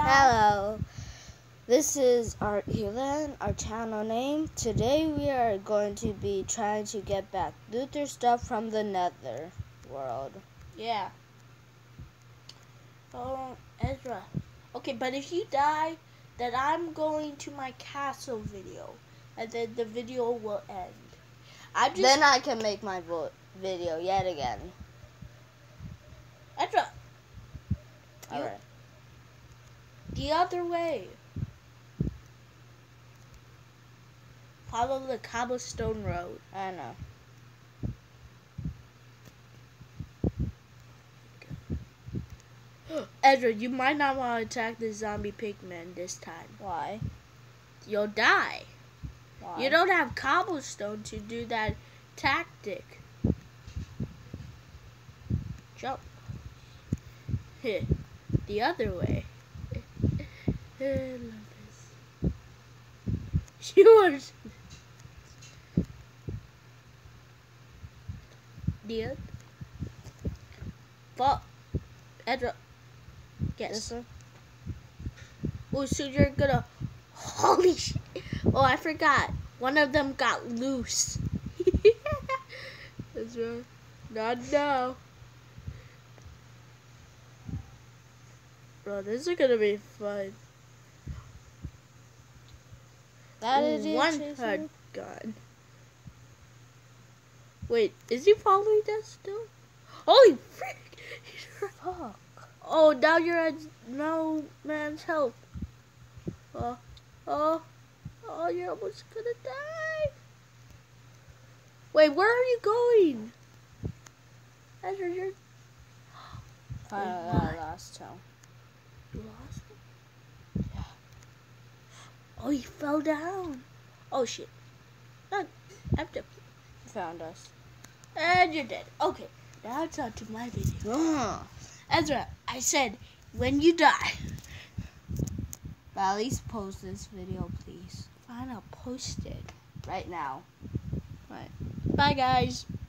Hello. This is our Elan, our channel name. Today we are going to be trying to get back Luther stuff from the Nether world. Yeah. Oh, Ezra. Okay, but if you die, then I'm going to my castle video, and then the video will end. Then I can make my video yet again. Ezra. Alright. The other way. Follow the cobblestone road. I know. Ezra, you might not want to attack the zombie pigmen this time. Why? You'll die. Why? You don't have cobblestone to do that tactic. Jump. Hit. The other way. I love this. You are... The Fall. Edra. Yes. This one? Oh, so you're gonna... Holy shit. Oh, I forgot. One of them got loose. That's right. Not now. Bro, this is gonna be fun. That is one HUD gun. Wait, is he following us still? Holy frick! Fuck. Oh, now you're at no man's help. Oh, you're almost gonna die. Wait, where are you going? Ezra, you're... I lost him. You lost him? Yeah. Oh, he fell down. Oh, shit. No, after. Found us. And you're dead. Okay, now it's on to my video. Ezra, I said, when you die. But at least post this video, please. Fine, I'll post it. Right now. Right. Bye, guys.